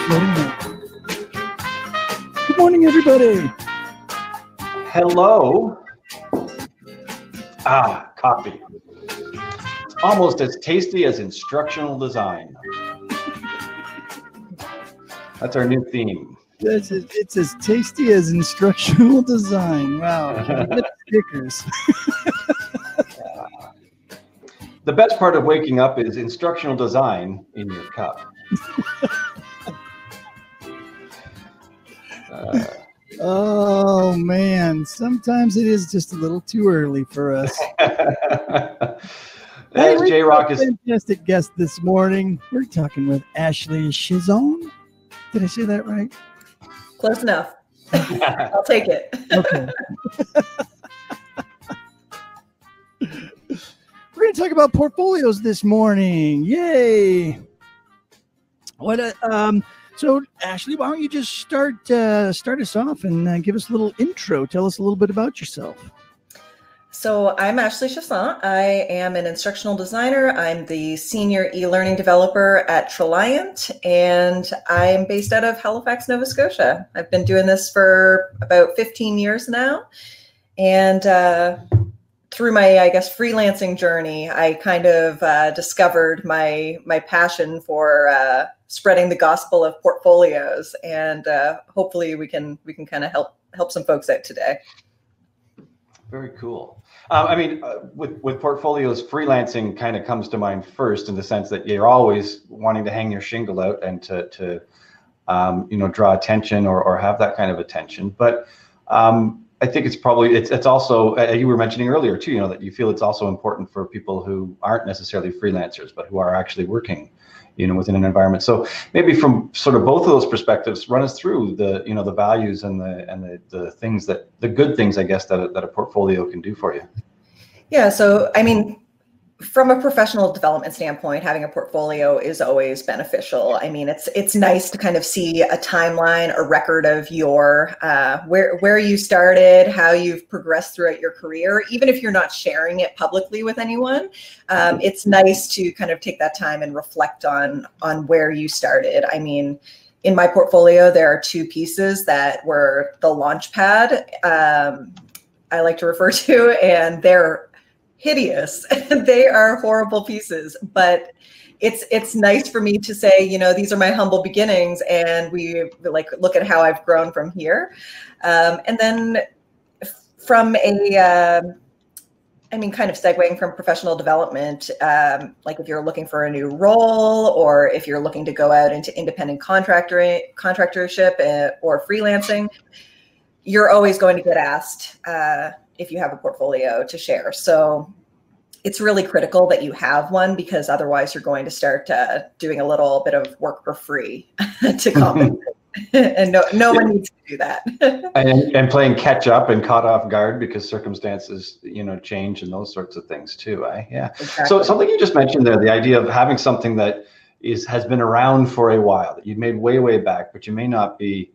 Good morning, everybody. Hello. Coffee. It's almost as tasty as instructional design. That's our new theme. It's as tasty as instructional design. Wow. Stickers. The best part of waking up is instructional design in your cup. Oh man, sometimes it is just a little too early for us. Hey, J-Rock is fantastic guest this morning. We're talking with Ashley Chiasson. Did I say that right? Close enough. I'll take it. Okay. We're going to talk about portfolios this morning. Yay! So Ashley, why don't you just start us off and give us a little intro? Tell us a little bit about yourself. So I'm Ashley Chiasson. I am an instructional designer. I'm the senior e-learning developer at Treliant, and I'm based out of Halifax, Nova Scotia. I've been doing this for about 15 years now, and through my, I guess, freelancing journey, I kind of discovered my passion for spreading the gospel of portfolios, and hopefully we can kind of help some folks out today. very cool. I mean, with portfolios, freelancing kind of comes to mind first, in the sense that you're always wanting to hang your shingle out and to draw attention or have that kind of attention. But I think it's probably it's also, you were mentioning earlier too, that you feel it's also important for people who aren't necessarily freelancers, but who are actually working within an environment. So maybe from sort of both of those perspectives, run us through the the values and the things the good things, I guess, that a portfolio can do for you. Yeah. So, I mean, from a professional development standpoint, having a portfolio is always beneficial. I mean, it's nice to kind of see a timeline, a record of your where you started, how you've progressed throughout your career. Even if you're not sharing it publicly with anyone, it's nice to kind of take that time and reflect on where you started. I mean, in my portfolio, there are two pieces that were the launch pad, I like to refer to, and they're hideous. They are horrible pieces, but it's nice for me to say, these are my humble beginnings, and we look at how I've grown from here. And then from kind of segueing from professional development, like if you're looking for a new role, or if you're looking to go out into independent contractorship or freelancing, you're always going to get asked if you have a portfolio to share. So it's really critical that you have one, because otherwise you're going to start doing a little bit of work for free to compensate. And no one needs to do that. and playing catch up and caught off guard because circumstances, change, and those sorts of things too. Yeah. Exactly. So something you just mentioned there, the idea of having something that has been around for a while, that you've made way back, but you may not be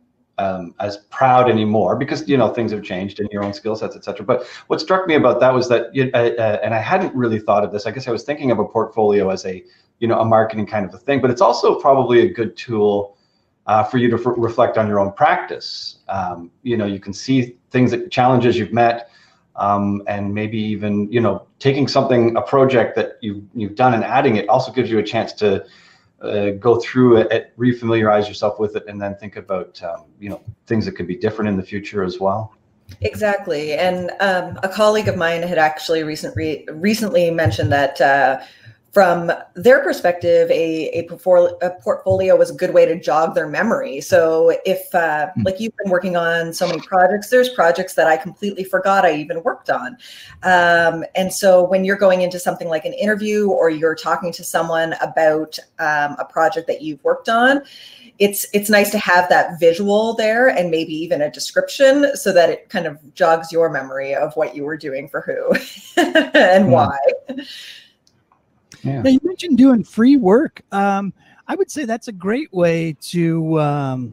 as proud anymore because things have changed in your own skill sets, etc. But what struck me about that was that, and I hadn't really thought of this. I guess I was thinking of a portfolio as a marketing kind of a thing, but it's also probably a good tool for you to reflect on your own practice. You can see challenges you've met, and maybe even taking a project that you've done and adding it also gives you a chance to go through it, refamiliarize yourself with it, and then think about things that could be different in the future as well. Exactly. And a colleague of mine had actually recently mentioned that from their perspective, a portfolio was a good way to jog their memory. So if like you've been working on so many projects, there's projects that I completely forgot I even worked on. And so when you're going into something like an interview, or you're talking to someone about a project that you've worked on, it's nice to have that visual there, and maybe even a description, so that it kind of jogs your memory of what you were doing for who and why. Yeah. Now, you mentioned doing free work. I would say that's a great way to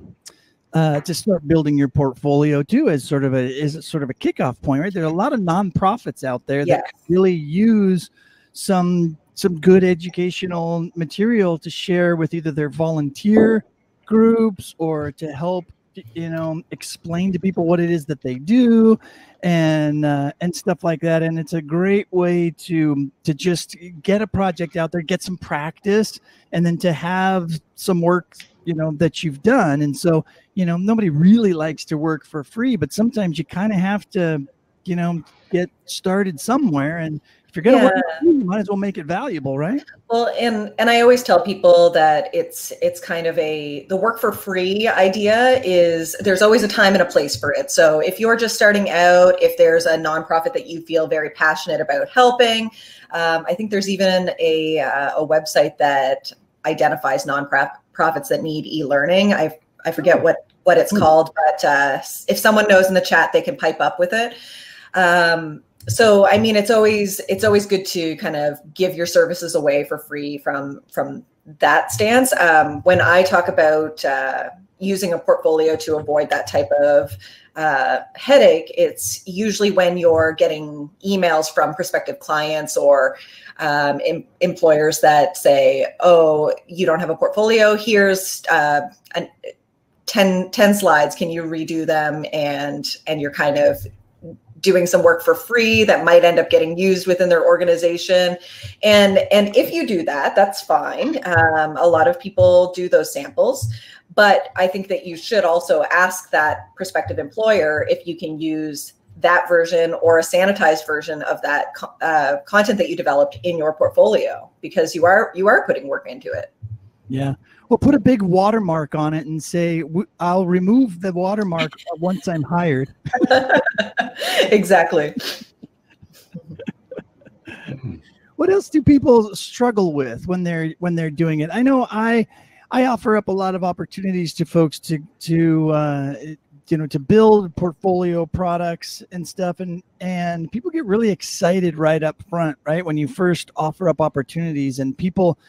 start building your portfolio too, as sort of a kickoff point, right? There are a lot of nonprofits out there that really use some good educational material to share with either their volunteer groups or to help, explain to people what it is that they do and stuff like that. And it's a great way to just get a project out there, get some practice, and then to have some work, that you've done. And so, nobody really likes to work for free, but sometimes you kind of have to, get started somewhere. And if you're going to work, you might as well make it valuable, right? Well, and I always tell people that it's kind of the work for free idea is there's always a time and a place for it. So if you're just starting out, if there's a nonprofit that you feel very passionate about helping, I think there's even a website that identifies nonprofits that need e-learning. I forget what it's called, but if someone knows in the chat, they can pipe up with it. So, I mean, it's always good to kind of give your services away for free from that stance. When I talk about using a portfolio to avoid that type of headache, it's usually when you're getting emails from prospective clients or employers that say, oh, you don't have a portfolio, here's 10 slides, can you redo them? And you're kind of doing some work for free that might end up getting used within their organization. And if you do that, that's fine. A lot of people do those samples, but I think that you should also ask that prospective employer if you can use that version or a sanitized version of that content that you developed in your portfolio, because you are putting work into it. Yeah. Well, put a big watermark on it and say, I'll remove the watermark once I'm hired. Exactly. What else do people struggle with when they're doing it? I know I offer up a lot of opportunities to folks to build portfolio products and stuff, and people get really excited right up front, right? When you first offer up opportunities, and people,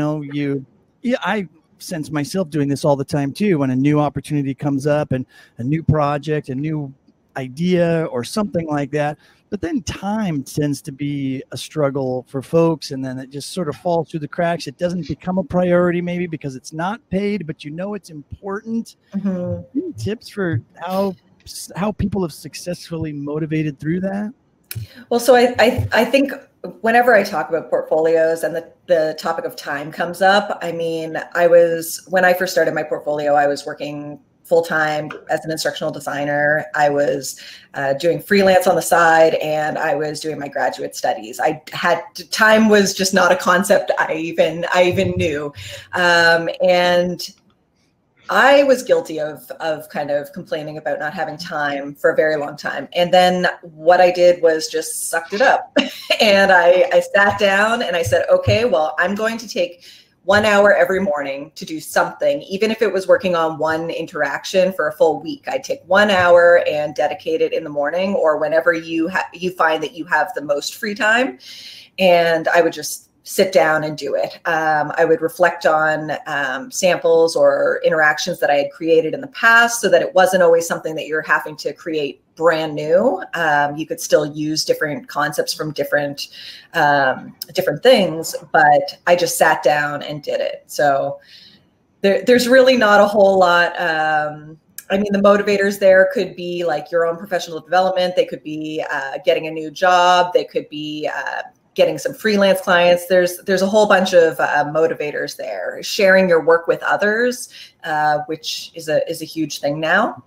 I sense myself doing this all the time too. When a new opportunity comes up and a new project, a new idea or something like that, but then time tends to be a struggle for folks, and then it just sort of falls through the cracks. It doesn't become a priority maybe because it's not paid, but it's important. Mm-hmm. Any tips for how people have successfully motivated through that? Well, so I think whenever I talk about portfolios and the topic of time comes up, I mean, when I first started my portfolio, I was working full-time as an instructional designer. I was doing freelance on the side, and I was doing my graduate studies. Time was just not a concept I even knew. And I was guilty of kind of complaining about not having time for a very long time. And then what I did was just sucked it up. And I sat down and I said, okay, well, I'm going to take 1 hour every morning to do something, even if it was working on one interaction for a full week. I'd take 1 hour and dedicate it in the morning or whenever you find that you have the most free time. And I would just sit down and do it. I would reflect on samples or interactions that I had created in the past, so that it wasn't always something that you're having to create brand new. You could still use different concepts from different things, but I just sat down and did it. So there's really not a whole lot. I mean, the motivators there could be like your own professional development. They could be getting a new job. They could be getting some freelance clients. There's a whole bunch of motivators there. Sharing your work with others, which is a huge thing now.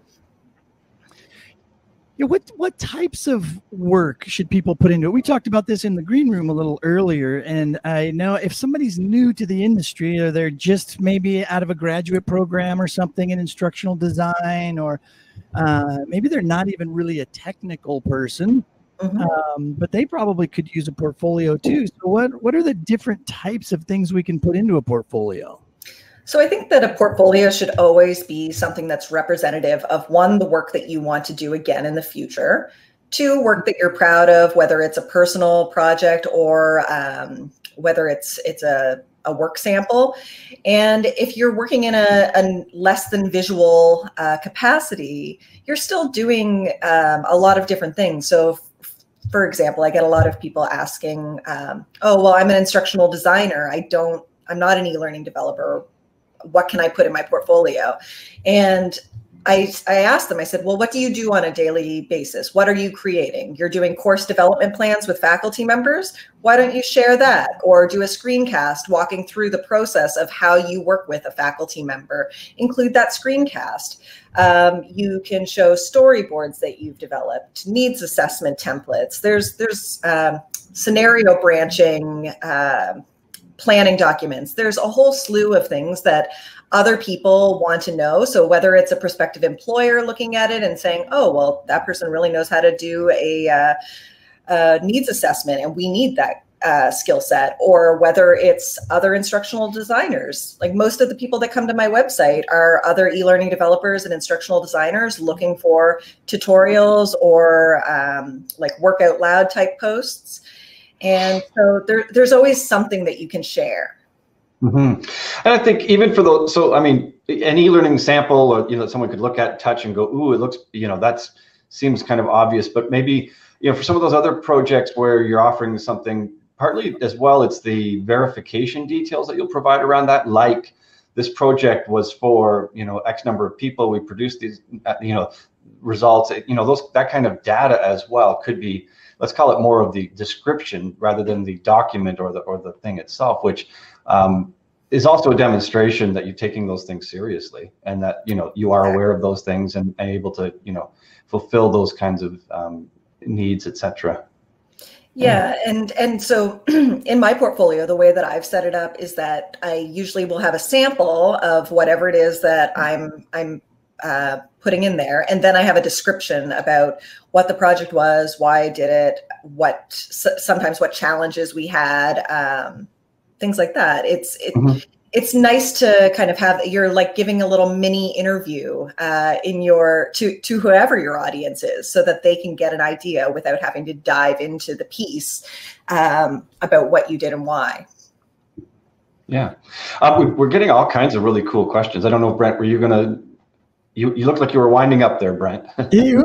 Yeah, what types of work should people put into it? We talked about this in the green room a little earlier, and I know if somebody's new to the industry, or they're just maybe out of a graduate program or something in instructional design, or maybe they're not even really a technical person. Mm-hmm. But they probably could use a portfolio too. So what are the different types of things we can put into a portfolio? So I think that a portfolio should always be something that's representative of, one, the work that you want to do again in the future, two, work that you're proud of, whether it's a personal project or whether it's a work sample. And if you're working in a less than visual capacity, you're still doing a lot of different things. So for example, I get a lot of people asking, oh, well, I'm an instructional designer. I'm not an e-learning developer. what can I put in my portfolio? And I asked them, I said, well, what do you do on a daily basis? What are you creating? You're doing course development plans with faculty members. Why don't you share that or do a screencast walking through the process of how you work with a faculty member? Include that screencast. You can show storyboards that you've developed, needs assessment templates. There's scenario branching, planning documents. There's a whole slew of things that other people want to know. So whether it's a prospective employer looking at it and saying, oh, well, that person really knows how to do a needs assessment and we need that skill set, or whether it's other instructional designers. Like most of the people that come to my website are other e-learning developers and instructional designers looking for tutorials or like work out loud type posts. And so there's always something that you can share. Mm-hmm. And I think even for those, so I mean, an e-learning sample, or someone could look at, touch, and go, "Ooh, it looks," that seems kind of obvious. But maybe for some of those other projects where you're offering something, partly as well, it's the verification details that you'll provide around that. Like this project was for X number of people. We produced these results. That kind of data as well could be. Let's call it more of the description rather than the document or the thing itself, which is also a demonstration that you're taking those things seriously and that you are aware of those things and able to fulfill those kinds of needs, etc. Yeah, and so in my portfolio, the way that I've set it up is that I usually will have a sample of whatever it is that I'm putting in there, and then I have a description about what the project was, why I did it, sometimes what challenges we had, things like that. It's nice to kind of have, you're like giving a little mini interview to whoever your audience is, so that they can get an idea without having to dive into the piece about what you did and why. Yeah, we're getting all kinds of really cool questions. I don't know, Brent, were you gonna? You looked like you were winding up there, Brent. Here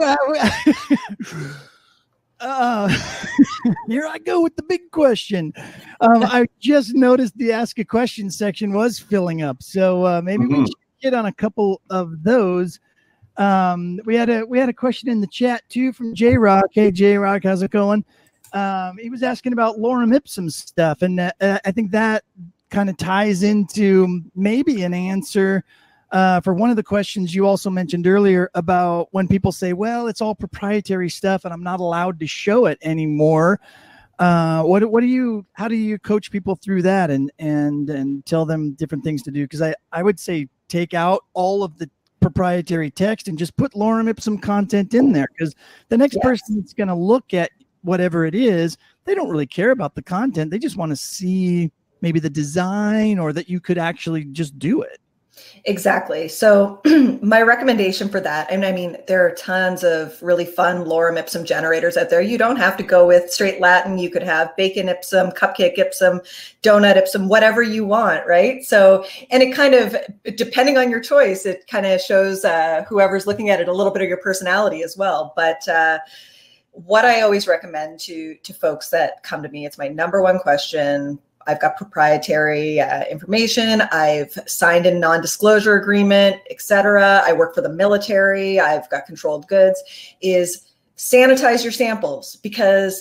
I go with the big question. I just noticed the ask a question section was filling up, so maybe we should get on a couple of those. We had a question in the chat too from J Rock. Hey J Rock, how's it going? He was asking about lorem ipsum stuff, and I think that kind of ties into maybe an answer for one of the questions you also mentioned earlier about when people say, well, it's all proprietary stuff and I'm not allowed to show it anymore. How do you coach people through that and tell them different things to do? Because I would say take out all of the proprietary text and just put lorem ipsum content in there, because the next person that's going to look at whatever it is, they don't really care about the content. They just want to see maybe the design, or that you could actually just do it. Exactly. So my recommendation for that, and I mean, there are tons of really fun lorem ipsum generators out there. You don't have to go with straight Latin. You could have bacon ipsum, cupcake ipsum, donut ipsum, whatever you want, right? So, and it kind of, depending on your choice, it kind of shows whoever's looking at it a little bit of your personality as well. But what I always recommend to folks that come to me, it's my number one question. I've got proprietary information. I've signed a non-disclosure agreement, etc. I work for the military. I've got controlled goods. Is sanitize your samples, because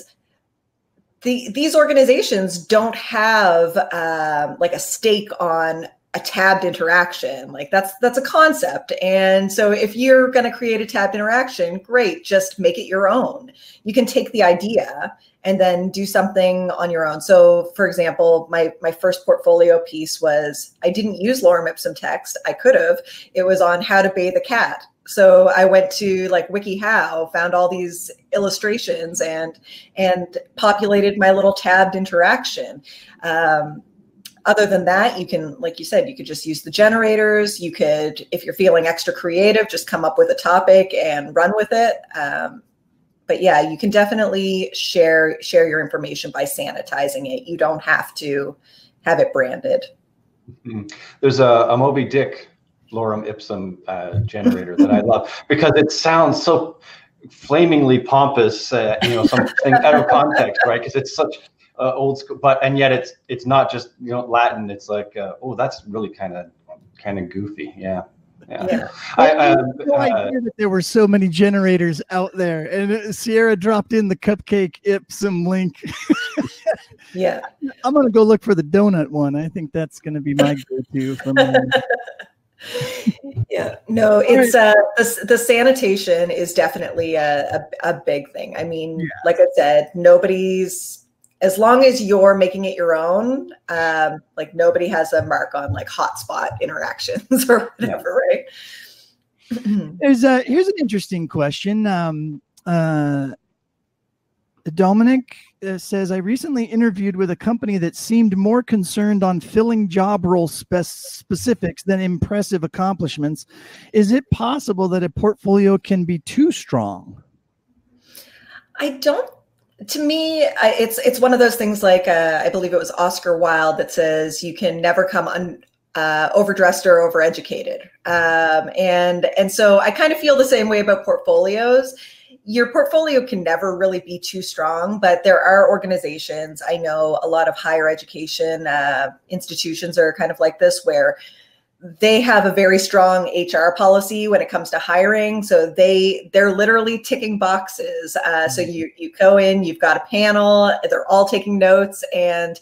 these organizations don't have like a stake on a tabbed interaction. Like that's a concept. And so if you're going to create a tabbed interaction, great, just make it your own. You can take the idea and then do something on your own. So for example, my first portfolio piece was, I didn't use lorem ipsum text. I could have. It was on how to bathe a cat. So I went to like WikiHow, found all these illustrations and populated my little tabbed interaction. Other than that, you can, like you said, you could just use the generators. You could, if you're feeling extra creative, just come up with a topic and run with it. But yeah, you can definitely share your information by sanitizing it. You don't have to have it branded. There's a Moby Dick lorem ipsum generator that I love, because it sounds so flamingly pompous, something out of context, right? Because it's such old school, and yet it's not just Latin. It's like, oh, that's really kind of kind of goofy. Yeah. Yeah. I had no idea that there were so many generators out there, and Sierra dropped in the cupcake Ipsum link. Yeah. I'm going to go look for the donut one. I think that's going to be my go-to from Yeah, no, it's the sanitation is definitely a big thing. I mean, like I said, as long as you're making it your own, like nobody has a mark on like hotspot interactions or whatever, right? Here's an interesting question. Dominic says, I recently interviewed with a company that seemed more concerned on filling job role specifics than impressive accomplishments. Is it possible that a portfolio can be too strong? To me, it's one of those things like, I believe it was Oscar Wilde that says you can never come overdressed or overeducated. And so I kind of feel the same way about portfolios. Your portfolio can never really be too strong, but there are organizations, I know a lot of higher education institutions are kind of like this, where they have a very strong HR policy when it comes to hiring. So they're literally ticking boxes. So you go in, you've got a panel, they're all taking notes, and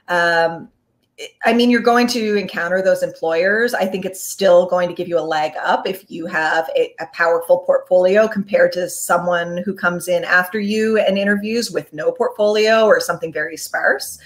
I mean, you're going to encounter those employers. I think it's still going to give you a leg up if you have a powerful portfolio compared to someone who comes in after you and interviews with no portfolio or something very sparse.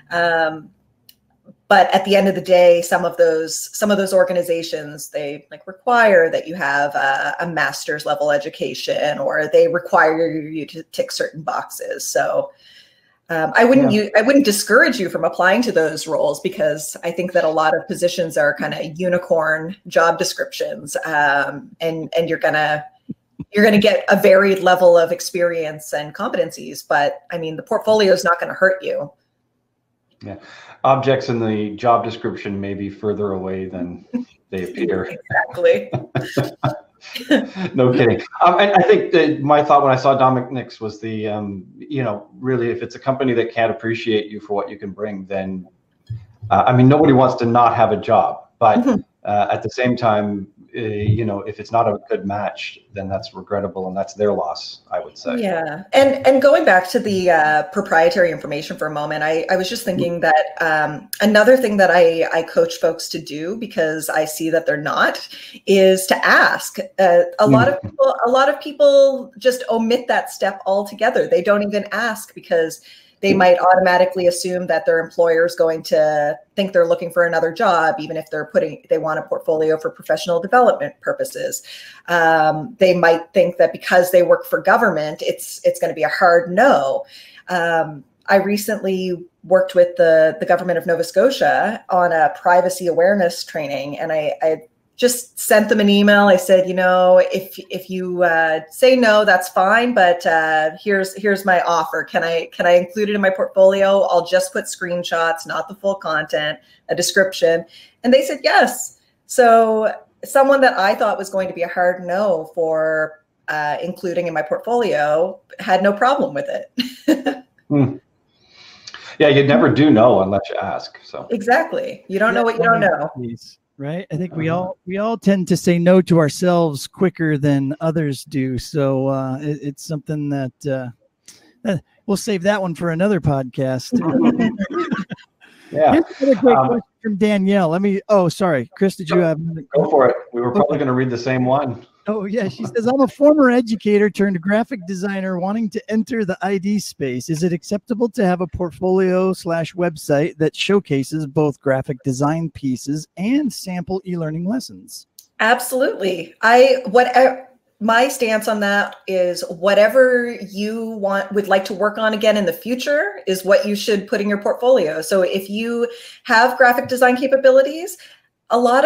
But at the end of the day, some of those organizations, they like require that you have a master's level education, or they require you to tick certain boxes. So I wouldn't discourage you from applying to those roles, because I think that a lot of positions are kind of unicorn job descriptions, and you're gonna get a varied level of experience and competencies. But I mean, the portfolio is not going to hurt you. Yeah, objects in the job description may be further away than they appear. Exactly. No kidding. And I think that my thought when I saw Dominic's was the, really, if it's a company that can't appreciate you for what you can bring, then, I mean, nobody wants to not have a job, but at the same time, if it's not a good match, then that's regrettable, and that's their loss, I would say. Yeah. And going back to the proprietary information for a moment, I was just thinking that another thing that I coach folks to do, because I see that they're not, is to ask. A lot of people just omit that step altogether. They don't even ask because they might automatically assume that their employer is going to think they're looking for another job, even if they want a portfolio for professional development purposes. They might think that because they work for government, it's going to be a hard no. I recently worked with the government of Nova Scotia on a privacy awareness training, and I just sent them an email. I said, if you say no, that's fine, but here's my offer. Can I include it in my portfolio? I'll just put screenshots, not the full content, a description. And they said yes. So someone that I thought was going to be a hard no for including in my portfolio had no problem with it. Yeah, you'd never do no unless you ask. So exactly. You don't know what you don't know. Right. I think we all tend to say no to ourselves quicker than others do. So it's something that we'll save that one for another podcast. Yeah. Here's another great question from Danielle. Sorry, Chris, did you have? Go for it. We were probably going to read the same one. Oh, yeah. She says, I'm a former educator turned graphic designer wanting to enter the ID space. Is it acceptable to have a portfolio/website that showcases both graphic design pieces and sample e-learning lessons? Absolutely. My stance on that is whatever you would like to work on again in the future is what you should put in your portfolio. So if you have graphic design capabilities, a lot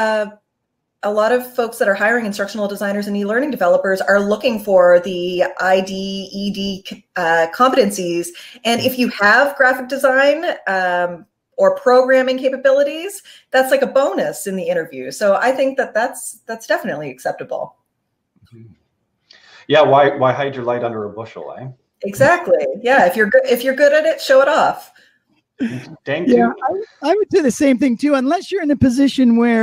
of folks that are hiring instructional designers and e-learning developers are looking for the IDIODC competencies. And if you have graphic design or programming capabilities, that's like a bonus in the interview. So I think that's definitely acceptable. Yeah, why hide your light under a bushel, eh? Exactly. Yeah, if you're good at it, show it off. Dang, yeah, I would say the same thing too. Unless you're in a position where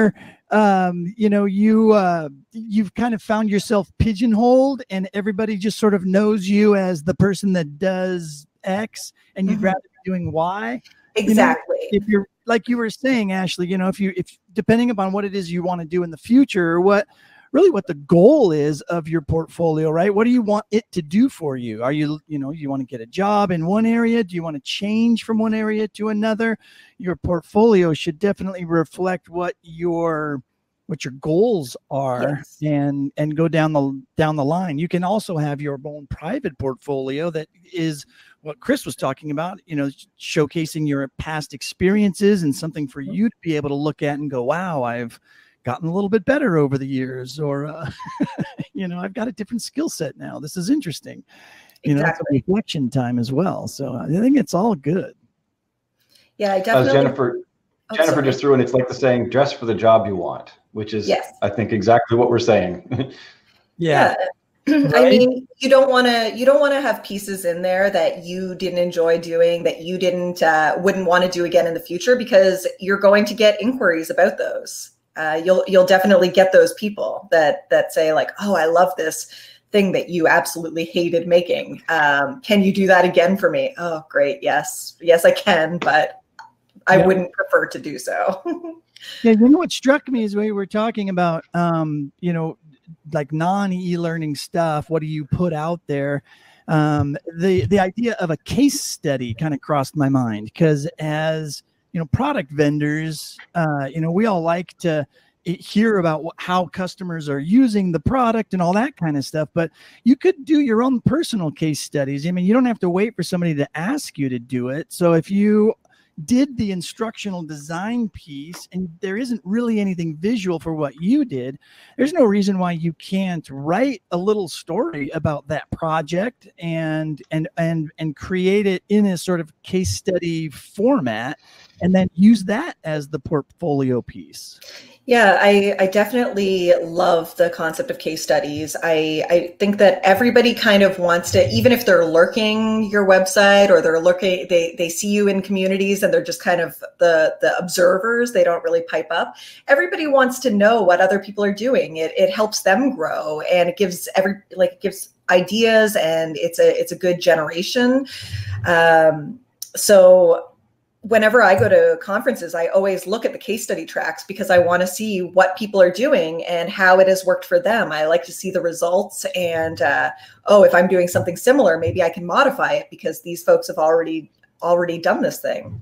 you know, you've kind of found yourself pigeonholed, and everybody just sort of knows you as the person that does X, and you'd rather be doing Y. Exactly. You know, if you're, like you were saying, Ashley, you know, if depending upon what it is you want to do in the future, or what the goal is of your portfolio, right? What do you want it to do for you? Are you want to get a job in one area? Do you want to change from one area to another? Your portfolio should definitely reflect what your goals are. Yes. and go down the line. You can also have your own private portfolio that is what Chris was talking about, you know, showcasing your past experiences and something for you to be able to look at and go, wow, I've gotten a little bit better over the years, or you know, I've got a different skill set now. This is interesting. You know, it's a reflection time as well. So I think it's all good. Yeah, I definitely. Jennifer just threw in, it's like the saying, dress for the job you want, which is, I think, exactly what we're saying. Yeah. Right? I mean, you don't want to have pieces in there that you didn't enjoy doing, that you wouldn't want to do again in the future, because you're going to get inquiries about those. You'll definitely get those people that say like, oh, I love this thing that you absolutely hated making. Can you do that again for me? Oh, great. Yes, I can, but I wouldn't prefer to do so. Yeah. You know, what struck me is when we were talking about, you know, like non-e-learning stuff. What do you put out there? The idea of a case study kind of crossed my mind, because as you know, product vendors, you know, we all like to hear about how customers are using the product and all that kind of stuff, but you could do your own personal case studies. I mean, you don't have to wait for somebody to ask you to do it. So if you did the instructional design piece and there isn't really anything visual for what you did, there's no reason why you can't write a little story about that project and create it in a sort of case study format, and then use that as the portfolio piece. Yeah, I definitely love the concept of case studies. I think that everybody kind of wants to, even if they're lurking your website, or they're lurking, they see you in communities and they're just kind of the observers, they don't really pipe up. Everybody wants to know what other people are doing. It helps them grow, and it gives it gives ideas, and it's a good generation. So whenever I go to conferences, I always look at the case study tracks, because I want to see what people are doing and how it has worked for them. I like to see the results, and if I'm doing something similar, maybe I can modify it because these folks have already done this thing.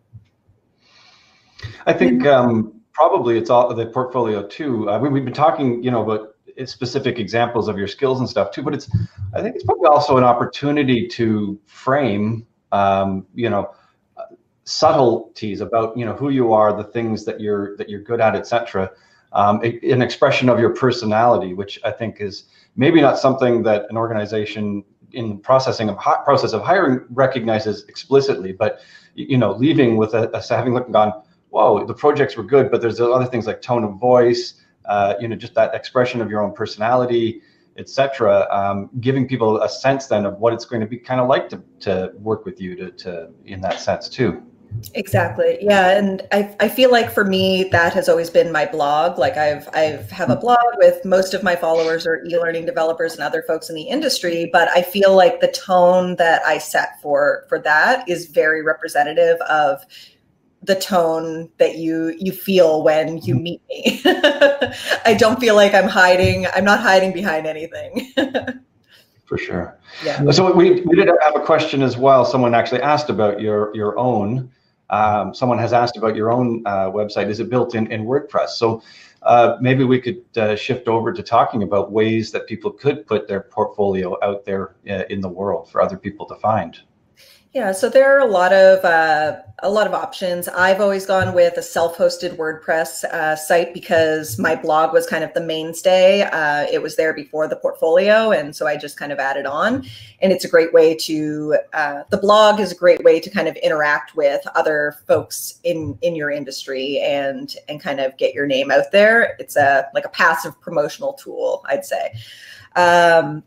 I think probably it's all the portfolio too. We've been talking, you know, about specific examples of your skills and stuff too, but I think it's probably also an opportunity to frame, you know, subtleties about, you know, who you are, the things that you're good at, etc. An expression of your personality, which I think is maybe not something that an organization in the process of hiring recognizes explicitly, but you know, leaving with having looked and gone, whoa, the projects were good, but there's other things like tone of voice, you know, just that expression of your own personality, etc. Giving people a sense then of what it's going to be kind of like to work with you to in that sense too. Exactly. Yeah. And I feel like for me, that has always been my blog. Like I have a blog with most of my followers are e-learning developers and other folks in the industry, but I feel like the tone that I set for that is very representative of the tone that you feel when you meet me. I don't feel like I'm not hiding behind anything. For sure. Yeah. So we did have a question as well. Someone actually asked about your own. Someone has asked about your own website. Is it built in WordPress? So maybe we could shift over to talking about ways that people could put their portfolio out there in the world for other people to find. Yeah, so there are a lot of options. I've always gone with a self-hosted WordPress site because my blog was kind of the mainstay. It was there before the portfolio, and so I just kind of added on. And it's a great way to, the blog is a great way to kind of interact with other folks in your industry and kind of get your name out there. It's like a passive promotional tool, I'd say.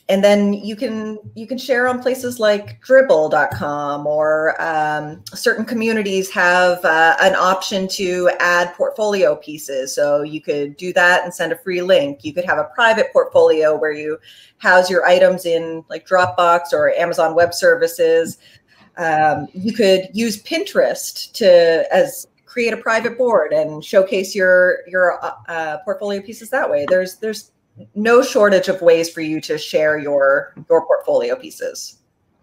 and then you can share on places like dribble.com, or certain communities have an option to add portfolio pieces. So you could do that and send a free link. You could have a private portfolio where you house your items in like Dropbox or Amazon Web Services. You could use Pinterest to create a private board and showcase your portfolio pieces that way. There's no shortage of ways for you to share your portfolio pieces.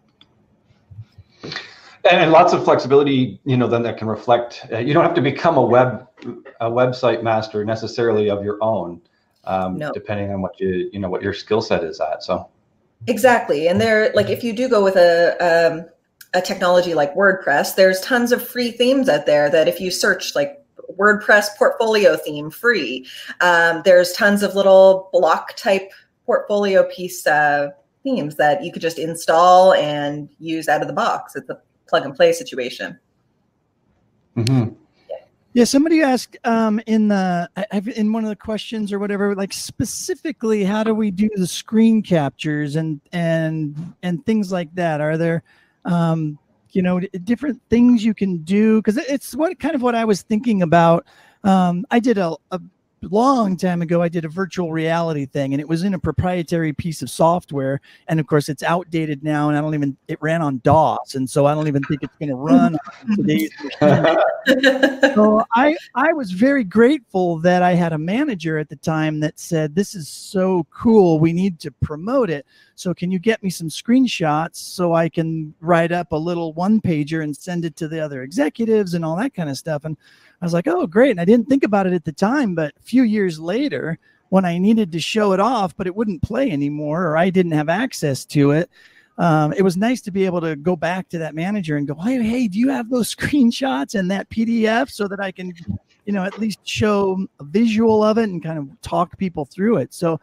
And lots of flexibility, then that can reflect, you don't have to become a website master necessarily of your own, no. Depending on what what your skill set is at. So exactly. And if you do go with a technology like WordPress, there's tons of free themes out there that if you search like WordPress portfolio theme free, there's tons of little block type portfolio piece themes that you could just install and use out of the box. It's a plug and play situation. Mm-hmm. Yeah, somebody asked in one of the questions or whatever, like specifically, how do we do the screen captures and things like that? Are there different things you can do? Because it's what I was thinking about. I did a long time ago, I did a virtual reality thing, and it was in a proprietary piece of software. And of course, it's outdated now, and it ran on DOS, and so I don't even think it's going to run on today's machine. So I was very grateful that I had a manager at the time that said, "This is so cool. We need to promote it. So can you get me some screenshots so I can write up a little one-pager and send it to the other executives and all that kind of stuff?" And I was like, "Oh, great." And I didn't think about it at the time, but a few years later, when I needed to show it off, but it wouldn't play anymore, or I didn't have access to it, it was nice to be able to go back to that manager and go, hey, do you have those screenshots and that PDF so that I can, at least show a visual of it and kind of talk people through it. So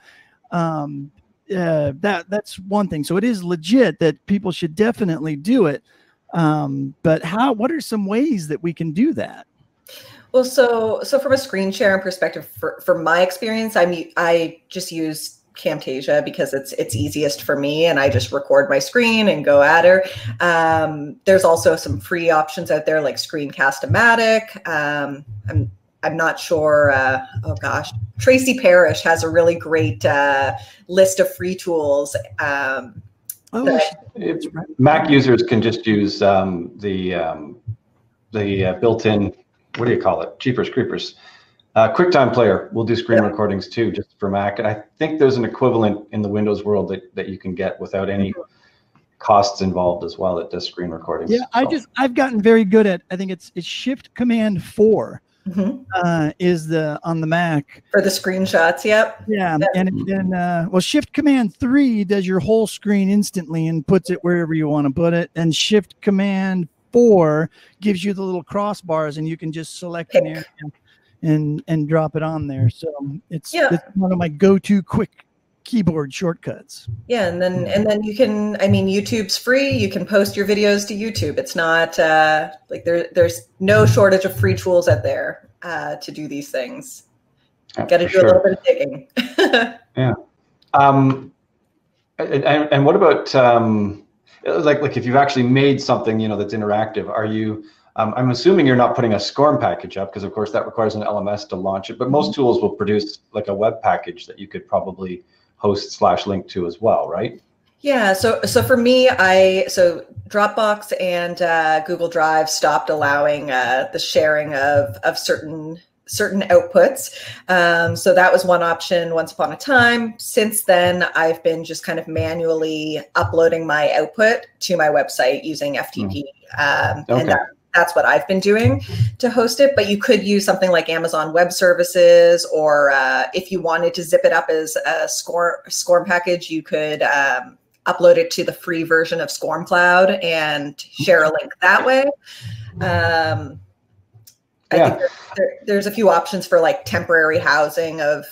that's one thing. So it is legit that people should definitely do it. But what are some ways that we can do that? Well, so from a screen sharing perspective, for my experience, I just use Camtasia because it's easiest for me, and I just record my screen and go at her. There's also some free options out there like Screencast-O-Matic. I'm not sure. Oh gosh, Tracy Parrish has a really great list of free tools. Mac users can just use the built-in, what do you call it? Jeepers Creepers. QuickTime Player will do screen recordings too, just for Mac. And I think there's an equivalent in the Windows world that you can get without any costs involved as well that does screen recordings. Yeah, so. I've gotten very good at, I think it's Shift Command 4 is on the Mac. For the screenshots, yep. Yeah, and Shift Command 3 does your whole screen instantly and puts it wherever you want to put it. And Shift Command 4 gives you the little crossbars, and you can just select an area and drop it on there. So it's one of my go-to quick keyboard shortcuts. Yeah, and then you can, YouTube's free. You can post your videos to YouTube. It's not like there's no shortage of free tools out there to do these things. Got to do a little bit of digging. Yeah. And what about like if you've actually made something that's interactive? Are you? I'm assuming you're not putting a SCORM package up, because of course that requires an LMS to launch it. But most tools will produce like a web package that you could probably host / link to as well, right? Yeah. So for me, Dropbox and Google Drive stopped allowing the sharing of certain outputs. So that was one option once upon a time. Since then, I've been just kind of manually uploading my output to my website using FTP. And that's what I've been doing to host it. But you could use something like Amazon Web Services, or if you wanted to zip it up as a SCORM package, you could upload it to the free version of SCORM Cloud and share a link that way. I think there's a few options for like temporary housing of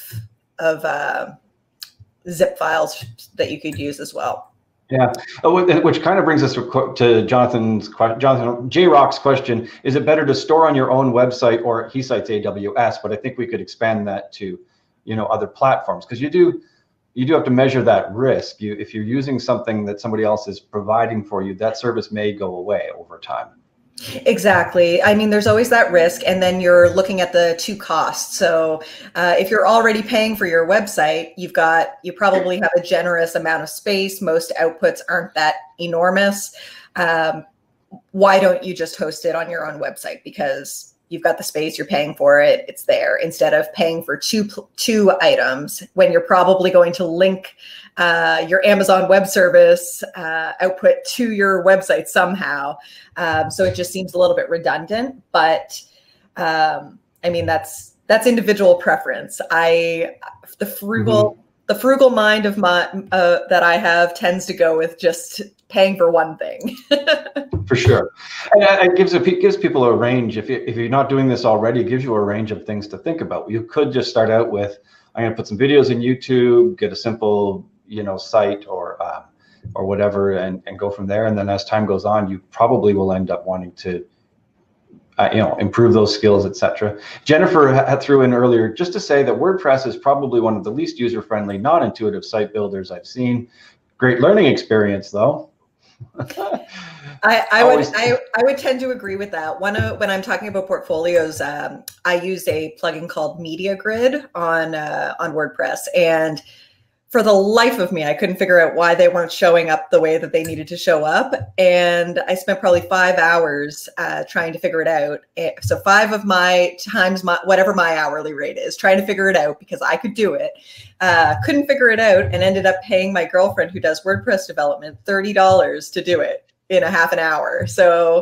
zip files that you could use as well. Yeah, which kind of brings us to Jonathan J. Rock's question: is it better to store on your own website, or he cites AWS? But I think we could expand that to, other platforms, because you do, you do have to measure that risk. If you're using something that somebody else is providing for you, that service may go away over time. Exactly. I mean, there's always that risk. And then you're looking at the two costs. So if you're already paying for your website, you probably have a generous amount of space. Most outputs aren't that enormous. Why don't you just host it on your own website? Because you've got the space, you're paying for it, it's there, instead of paying for two items when you're probably going to link your Amazon Web Service output to your website somehow. So it just seems a little bit redundant, but I mean, that's individual preference. The frugal mind of my that I have tends to go with just paying for one thing. For sure. And it gives people a range. If you're not doing this already, it gives you a range of things to think about. You could just start out with, I'm going to put some videos in YouTube, get a simple, site or whatever, and go from there. And then as time goes on, you probably will end up wanting to, improve those skills, etc. Jennifer had threw in earlier just to say that WordPress is probably one of the least user-friendly, non-intuitive site builders I've seen. Great learning experience, though. I would tend to agree with that. When I'm talking about portfolios, I use a plugin called Media Grid on WordPress, and for the life of me, I couldn't figure out why they weren't showing up the way that they needed to show up. And I spent probably 5 hours trying to figure it out. So 5 of my times, whatever my hourly rate is, trying to figure it out because I could do it. Couldn't figure it out and ended up paying my girlfriend who does WordPress development $30 to do it in a half an hour. So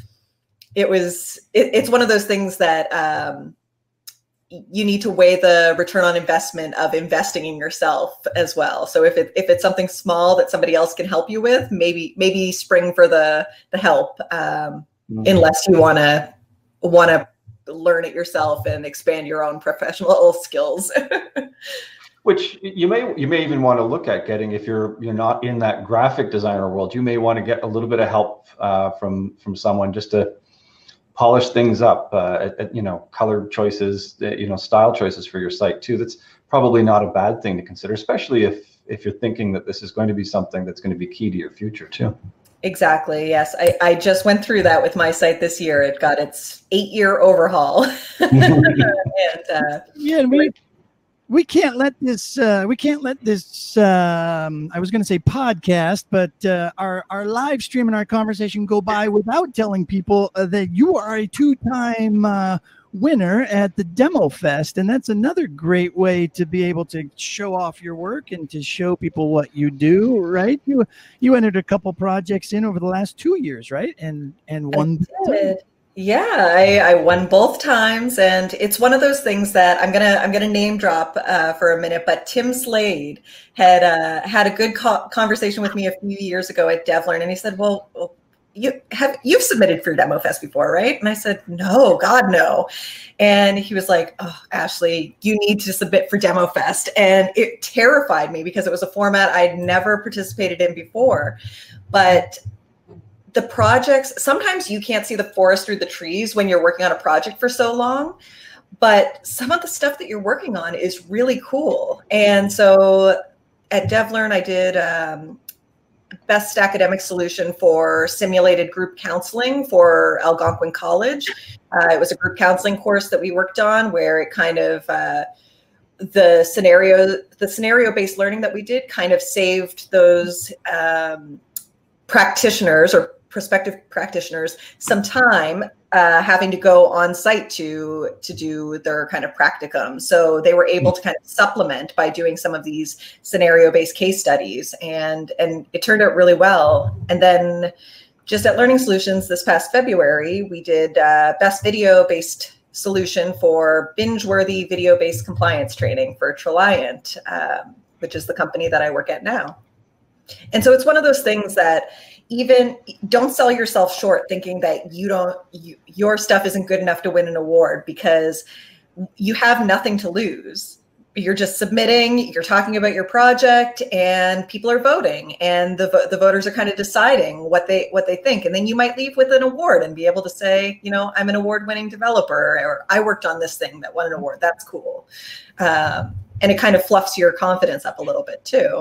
it's one of those things that you need to weigh the return on investment of investing in yourself as well. So if it's something small that somebody else can help you with, maybe spring for the help, unless you want to learn it yourself and expand your own professional skills. Which you may even want to look at getting, if you're not in that graphic designer world, you may want to get a little bit of help from someone just to polish things up, color choices, style choices for your site too. That's probably not a bad thing to consider, especially if you're thinking that this is going to be something that's going to be key to your future too. Exactly. Yes. I just went through that with my site this year. It got its 8-year overhaul. And we can't let this I was going to say podcast, but our live stream and our conversation go by without telling people that you are a 2-time winner at the Demofest. And that's another great way to be able to show off your work and to show people what you do, right? You entered a couple projects in over the last 2 years, right? And won. Yeah, I won both times, and it's one of those things that I'm gonna name drop for a minute. But Tim Slade had a good conversation with me a few years ago at DevLearn, and he said, "Well, you've submitted for Demofest before, right?" And I said, "No, God, no." And he was like, "Oh, Ashley, you need to submit for Demofest," and it terrified me because it was a format I'd never participated in before, but the projects, sometimes you can't see the forest through the trees when you're working on a project for so long, but some of the stuff that you're working on is really cool. And so at DevLearn, I did best academic solution for simulated group counseling for Algonquin College. It was a group counseling course that we worked on where it kind of, the scenario-based learning that we did kind of saved those practitioners or prospective practitioners some time having to go on site to do their kind of practicum. So they were able to kind of supplement by doing some of these scenario-based case studies, and it turned out really well. And then just at Learning Solutions this past February, we did best video-based solution for binge-worthy video-based compliance training for Treliant, which is the company that I work at now. And so it's one of those things that even don't sell yourself short thinking that your stuff isn't good enough to win an award, because you have nothing to lose. You're just submitting, you're talking about your project, and people are voting, and the voters are kind of deciding what they think. And then you might leave with an award and be able to say, I'm an award-winning developer, or I worked on this thing that won an award. That's cool. and it kind of fluffs your confidence up a little bit too.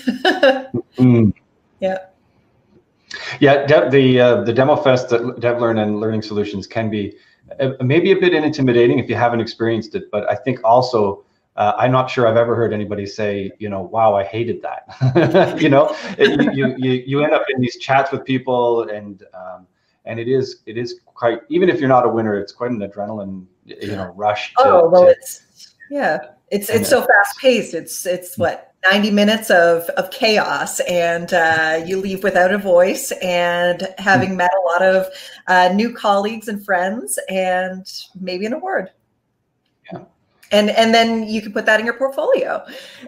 Yeah. Yeah, the Demofest, DevLearn and Learning Solutions can be maybe a bit intimidating if you haven't experienced it, but I think also I'm not sure I've ever heard anybody say, wow, I hated that. You end up in these chats with people, and it is quite, even if you're not a winner, it's quite an adrenaline rush. It's so fast paced. It's what, 90 minutes of chaos, and you leave without a voice and having met a lot of new colleagues and friends, and maybe an award. Yeah. And then you can put that in your portfolio.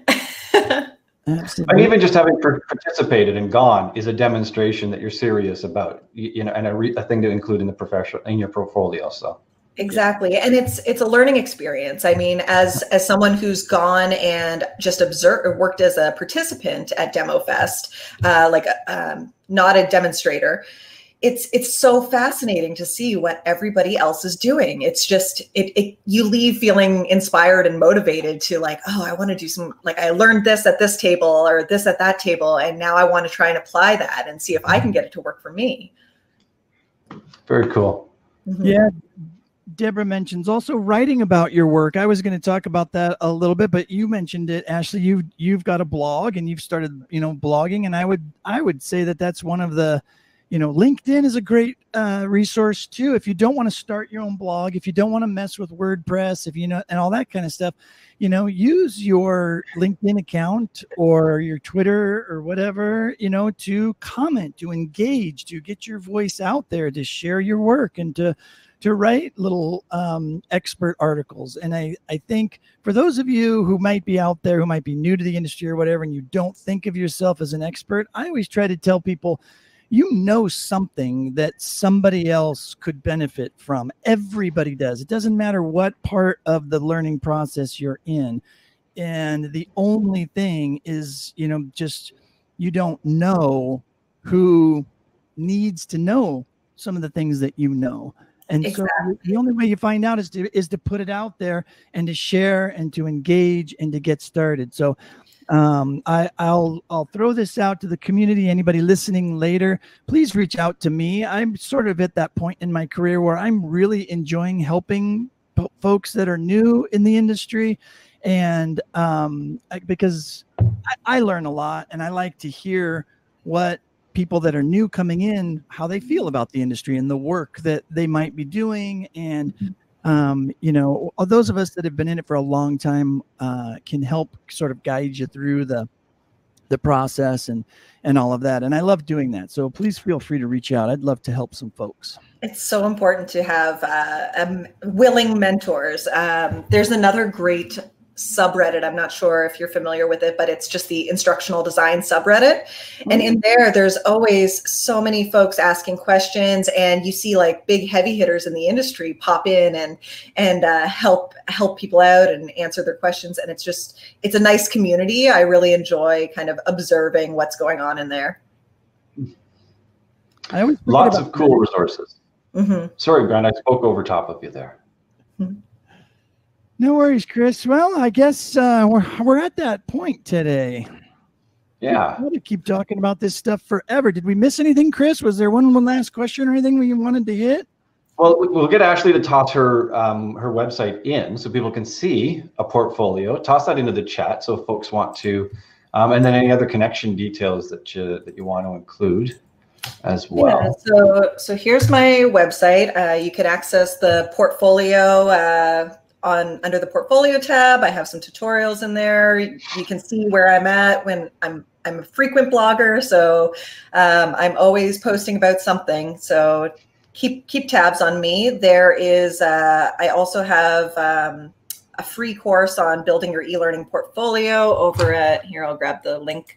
And even just having participated and gone is a demonstration that you're serious about, and a thing to include in your portfolio. So. Exactly. And it's a learning experience. I mean, as someone who's gone and just observed or worked as a participant at Demofest, not a demonstrator, it's so fascinating to see what everybody else is doing. It's just, you leave feeling inspired and motivated to I want to do some, I learned this at this table or this at that table, and now I want to try and apply that and see if I can get it to work for me. Very cool. Mm-hmm. Yeah. Deborah mentions also writing about your work. I was going to talk about that a little bit, but you mentioned it, Ashley. You've got a blog and you've started, blogging, and I would say that that's one of the, LinkedIn is a great resource too. If you don't want to start your own blog, if you don't want to mess with WordPress, and all that kind of stuff, use your LinkedIn account or your Twitter or whatever, to comment, to engage, to get your voice out there, to share your work, and to write little expert articles. And I think for those of you who might be out there, who might be new to the industry or whatever, and you don't think of yourself as an expert, I always try to tell people, something that somebody else could benefit from. Everybody does. It doesn't matter what part of the learning process you're in. And the only thing is, just you don't know who needs to know some of the things that you know. And exactly. So the only way you find out is to put it out there and to share and to engage and to get started. So I'll throw this out to the community. Anybody listening later, please reach out to me. I'm sort of at that point in my career where I'm really enjoying helping folks that are new in the industry. And because I learn a lot, and I like to hear what people that are new coming in, how they feel about the industry and the work that they might be doing. And, those of us that have been in it for a long time can help sort of guide you through the process and all of that. And I love doing that. So please feel free to reach out. I'd love to help some folks. It's so important to have willing mentors. There's another great subreddit. I'm not sure if you're familiar with it, but it's just the Instructional Design subreddit. And in there's always so many folks asking questions, and you see big heavy hitters in the industry pop in and help people out and answer their questions. And it's a nice community. I really enjoy kind of observing what's going on in there. Lots of cool resources. Mm-hmm. Sorry, Brent, I spoke over top of you there. Mm-hmm. No worries, Chris. Well, I guess we're at that point today. Yeah. We're going to keep talking about this stuff forever. Did we miss anything, Chris? Was there one last question or anything we wanted to hit? Well, we'll get Ashley to toss her website in so people can see a portfolio. Toss that into the chat so folks want to, and then any other connection details that you want to include as well. Yeah, so here's my website. You can access the portfolio under the portfolio tab. I have some tutorials in there. You can see where I'm at when I'm a frequent blogger, so I'm always posting about something. So keep tabs on me. There is I also have a free course on building your e-learning portfolio over at here. I'll grab the link.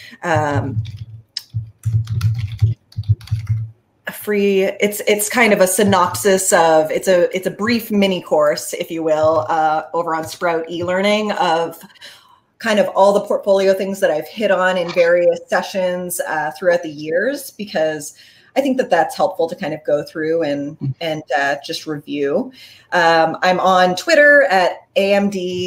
It's kind of a synopsis of it's a brief mini course, if you will, over on Sprout eLearning of kind of all the portfolio things that I've hit on in various sessions throughout the years, because I think that that's helpful to kind of go through and just review. I'm on Twitter at AMD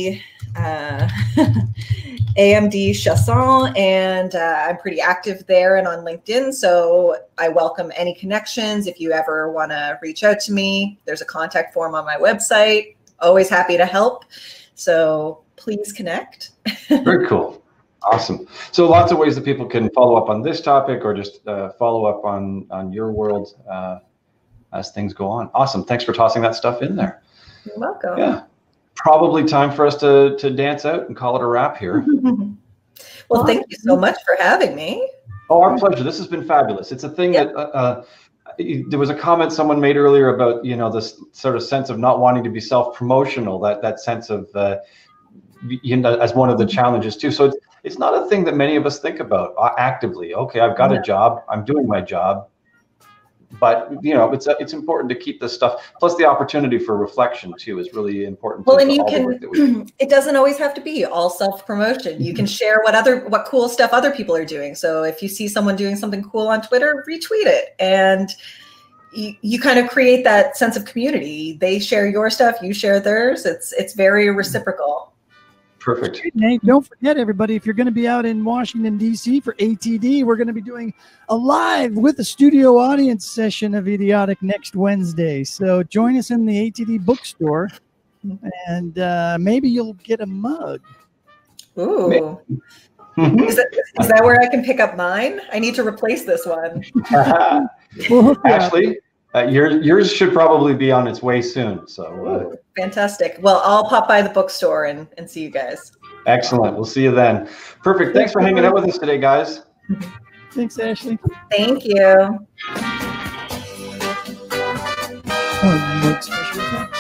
AMD Chiasson, and I'm pretty active there and on LinkedIn. So I welcome any connections. If you ever want to reach out to me, there's a contact form on my website. Always happy to help. So please connect. Very cool. Awesome. So lots of ways that people can follow up on this topic or just follow up on your world as things go on. Awesome. Thanks for tossing that stuff in there. You're welcome. Yeah. Probably time for us to dance out and call it a wrap here. Well, thank you so much for having me. Oh, our pleasure. This has been fabulous. It's a thing that there was a comment someone made earlier about, you know, this sort of sense of not wanting to be self-promotional, that sense of, you know, as one of the challenges too. So it's not a thing that many of us think about actively. Okay, I've got a job. I'm doing my job. But, you know, it's important to keep this stuff. Plus, the opportunity for reflection, too, is really important. Well, and you can, it doesn't always have to be all self-promotion. You can share what cool stuff other people are doing. So if you see someone doing something cool on Twitter, retweet it. And you kind of create that sense of community. They share your stuff, you share theirs. It's very reciprocal. Perfect. Nate, don't forget, everybody, if you're going to be out in Washington, D.C. for ATD, we're going to be doing a live with a studio audience session of Idiotic next Wednesday. So join us in the ATD bookstore, and maybe you'll get a mug. Ooh. Is that where I can pick up mine? I need to replace this one. Ashley, yours should probably be on its way soon. So fantastic. Well, I'll pop by the bookstore and see you guys. Excellent. We'll see you then. Perfect. Thanks for hanging out with us today, guys. Thanks, Ashley. Thank you. Oh,